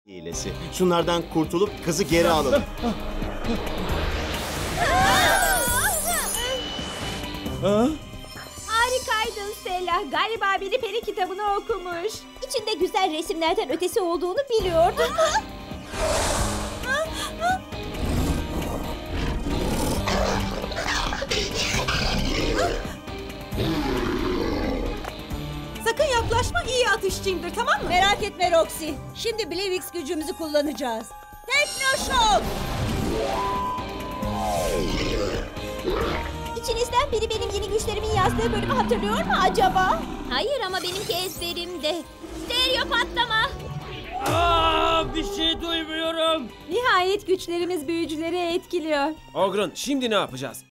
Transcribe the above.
hilesi. Şunlardan kurtulup kızı geri alalım. Harikaydın Stella. Galiba biri peri kitabını okumuş. İçinde güzel resimlerden ötesi olduğunu biliyordum. Sakın yaklaşma, iyi atışçıyımdır, tamam mı? Merak etme Roxy. Şimdi Blevix gücümüzü kullanacağız. Teknoşok! İçinizden biri benim yeni güçlerimin yazdığı bölümü hatırlıyor mu acaba? Hayır ama benimki ezberimde. Stereo patlama. Bir şey duymuyorum. Nihayet güçlerimiz büyücüleri etkiliyor. Ogren, şimdi ne yapacağız?